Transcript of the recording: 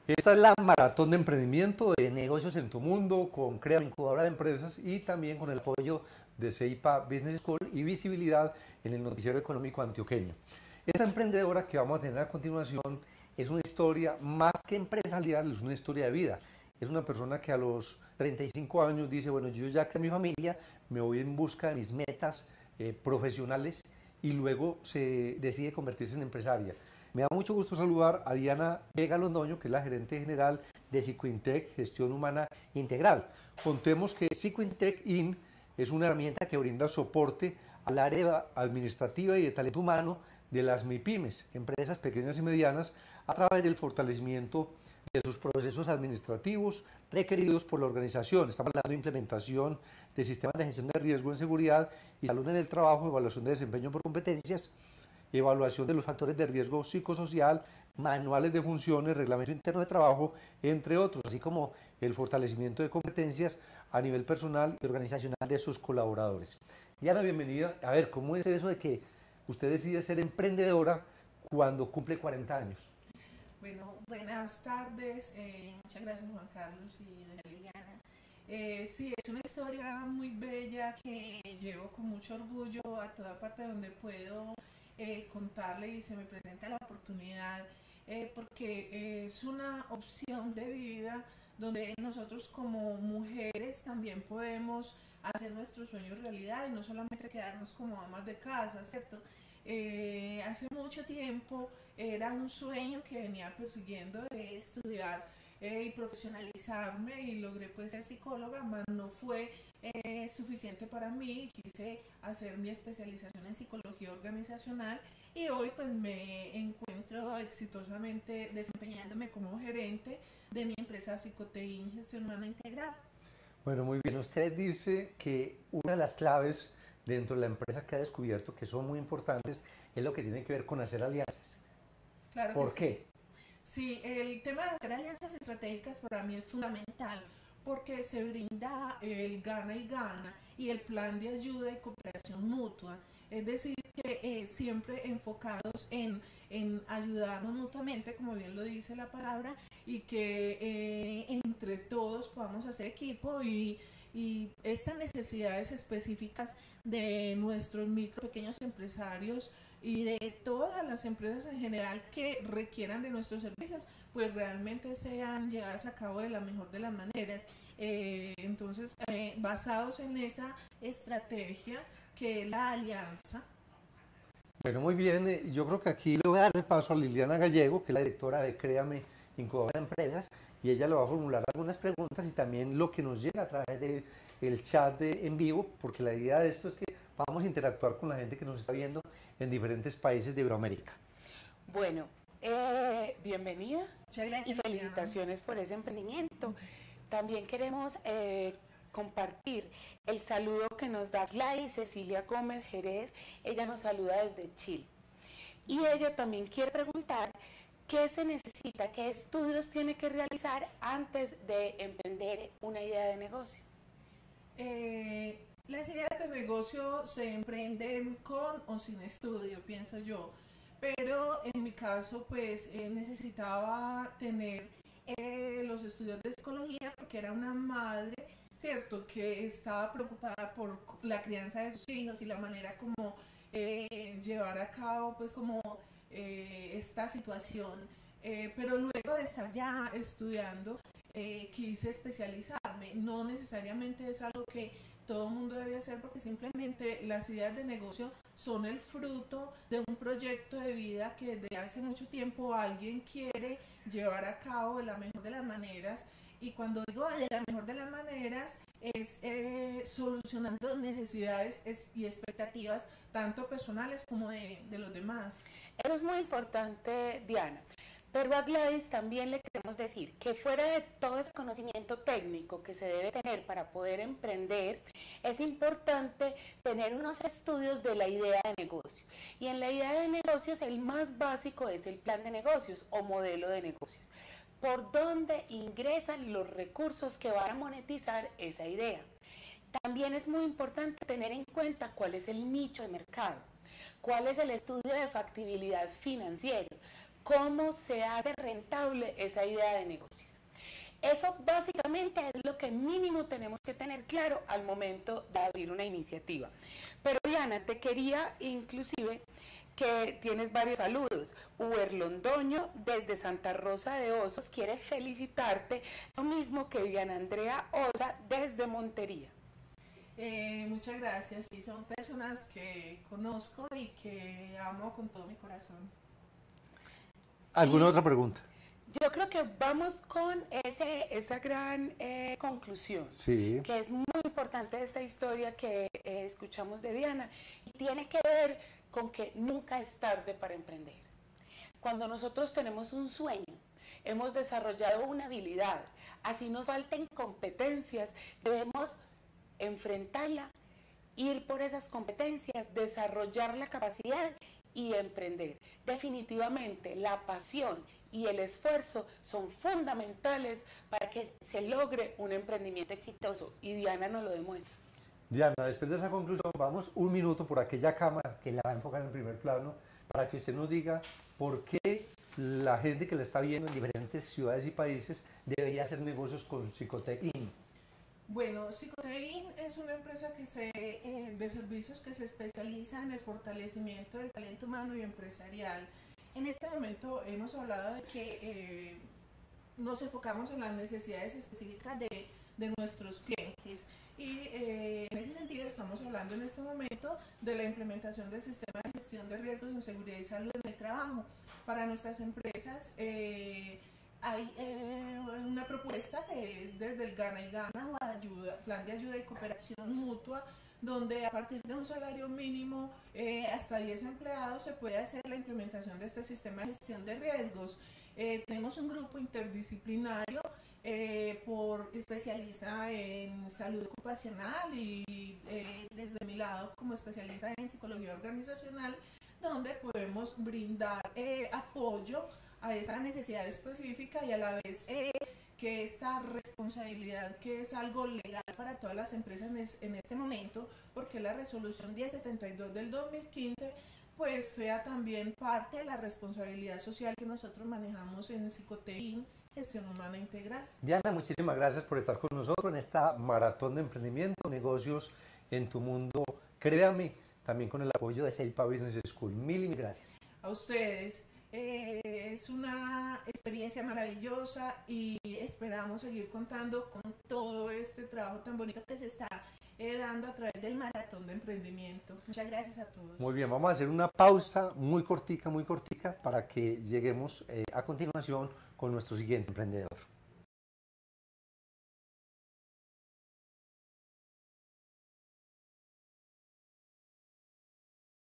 Esta es la maratón de emprendimiento de negocios en tu mundo con Crea Incubadora de Empresas y también con el apoyo de CEIPA Business School y visibilidad en el noticiero económico antioqueño. Esta emprendedora que vamos a tener a continuación es una historia más que empresarial, es una historia de vida. Es una persona que a los 35 años dice, bueno, yo ya creé mi familia, me voy en busca de mis metas profesionales y luego se decide convertirse en empresaria. Me da mucho gusto saludar a Diana Vega Londoño, que es la gerente general de Psicointec, Gestión Humana Integral. Contemos que Psicointec IN es una herramienta que brinda soporte al área administrativa y de talento humano de las MIPYMES, empresas pequeñas y medianas, a través del fortalecimiento de sus procesos administrativos requeridos por la organización. Estamos hablando de implementación de sistemas de gestión de riesgo en seguridad y salud en el trabajo, evaluación de desempeño por competencias, evaluación de los factores de riesgo psicosocial, manuales de funciones, reglamento interno de trabajo, entre otros, así como el fortalecimiento de competencias a nivel personal y organizacional de sus colaboradores. Diana, bienvenida. A ver, ¿cómo es eso de que usted decide ser emprendedora cuando cumple 40 años? Bueno, buenas tardes. Muchas gracias, Juan Carlos y doña Liliana. Sí, es una historia muy bella que llevo con mucho orgullo a toda parte donde puedo contarle y se me presenta la oportunidad, porque es una opción de vida donde nosotros como mujeres también podemos hacer nuestros sueños realidad y no solamente quedarnos como amas de casa, ¿cierto? Hace mucho tiempo era un sueño que venía persiguiendo de estudiar y profesionalizarme y logré pues ser psicóloga, mas no fue suficiente para mí. Quise hacer mi especialización en psicología organizacional y hoy pues me encuentro exitosamente desempeñándome como gerente de mi empresa Psicotein Gestión Humana Integral. Bueno, muy bien. Usted dice que una de las claves dentro de la empresa que ha descubierto que son muy importantes es lo que tiene que ver con hacer alianzas. Claro que ¿Por sí. qué? Sí, el tema de hacer alianzas estratégicas para mí es fundamental porque se brinda el gana y gana y el plan de ayuda y cooperación mutua. Es decir, que siempre enfocados en ayudarnos mutuamente, como bien lo dice la palabra, y que entre todos podamos hacer equipo y estas necesidades específicas de nuestros micro pequeños empresarios y de todas las empresas en general que requieran de nuestros servicios, pues realmente sean llevadas a cabo de la mejor de las maneras. Entonces, basados en esa estrategia que es la alianza. Bueno, muy bien. Yo creo que aquí le voy a dar el paso a Liliana Gallego, que es la directora de Créame Incubadora de Empresas, y ella le va a formular algunas preguntas y también lo que nos llega a través del chat en vivo, porque la idea de esto es que vamos a interactuar con la gente que nos está viendo en diferentes países de Iberoamérica. Bueno, bienvenida Muchas gracias, y felicitaciones por ese emprendimiento. También queremos compartir el saludo que nos da Gladys Cecilia Gómez Jerez. Ella nos saluda desde Chile. Y ella también quiere preguntar qué se necesita, qué estudios tiene que realizar antes de emprender una idea de negocio. Las ideas de negocio se emprenden con o sin estudio, pienso yo. Pero en mi caso, pues necesitaba tener los estudios de psicología porque era una madre, ¿cierto?, que estaba preocupada por la crianza de sus hijos y la manera como llevar a cabo, pues, como esta situación. Pero luego de estar ya estudiando, quise especializarme. No necesariamente es algo que todo el mundo debe hacer porque simplemente las ideas de negocio son el fruto de un proyecto de vida que desde hace mucho tiempo alguien quiere llevar a cabo de la mejor de las maneras. Y cuando digo de la mejor de las maneras es solucionando necesidades y expectativas tanto personales como de los demás. Eso es muy importante, Diana. Pero a Gladys también le queremos decir que fuera de todo ese conocimiento técnico que se debe tener para poder emprender, es importante tener unos estudios de la idea de negocio. Y en la idea de negocios el más básico es el plan de negocios o modelo de negocios. Por dónde ingresan los recursos que van a monetizar esa idea. También es muy importante tener en cuenta cuál es el nicho de mercado, cuál es el estudio de factibilidad financiera, cómo se hace rentable esa idea de negocios. Eso básicamente es lo que mínimo tenemos que tener claro al momento de abrir una iniciativa. Pero Diana, te quería inclusive que tienes varios saludos. Uber Londoño desde Santa Rosa de Osos quiere felicitarte, lo mismo que Diana Andrea Osa desde Montería. Muchas gracias, sí, son personas que conozco y que amo con todo mi corazón. ¿Alguna otra pregunta? Yo creo que vamos con esa gran conclusión, Sí. que es muy importante de esta historia que escuchamos de Diana, y tiene que ver con que nunca es tarde para emprender. Cuando nosotros tenemos un sueño, hemos desarrollado una habilidad, así nos falten competencias, debemos enfrentarla, ir por esas competencias, desarrollar la capacidad y emprender. Definitivamente la pasión y el esfuerzo son fundamentales para que se logre un emprendimiento exitoso, y Diana nos lo demuestra. Diana, después de esa conclusión, vamos un minuto por aquella cámara que la va a enfocar en primer plano para que usted nos diga por qué la gente que la está viendo en diferentes ciudades y países debería hacer negocios con Psicotein. Bueno, Psicotein es una empresa de servicios que se especializa en el fortalecimiento del talento humano y empresarial. En este momento hemos hablado de que nos enfocamos en las necesidades específicas de nuestros clientes, y en ese sentido estamos hablando en este momento de la implementación del sistema de gestión de riesgos en seguridad y salud en el trabajo. Para nuestras empresas hay una propuesta que es desde el Gana y Gana, o plan de ayuda y cooperación mutua, donde a partir de un salario mínimo hasta 10 empleados se puede hacer la implementación de este sistema de gestión de riesgos. Tenemos un grupo interdisciplinario por especialista en salud ocupacional y desde mi lado como especialista en psicología organizacional, donde podemos brindar apoyo a esa necesidad específica, y a la vez que esta responsabilidad, que es algo legal para todas las empresas en este momento, porque la resolución 1072 del 2015 pues sea también parte de la responsabilidad social que nosotros manejamos en Psicotein, Gestión Humana Integral. Diana, muchísimas gracias por estar con nosotros en esta maratón de emprendimiento, negocios en tu mundo. Créame, también con el apoyo de Seipa Business School. Mil gracias. A ustedes. Es una experiencia maravillosa y esperamos seguir contando con todo este trabajo tan bonito que se está dando a través del maratón de emprendimiento. Muchas gracias a todos. Muy bien, vamos a hacer una pausa muy cortica, para que lleguemos a continuación con nuestro siguiente emprendedor.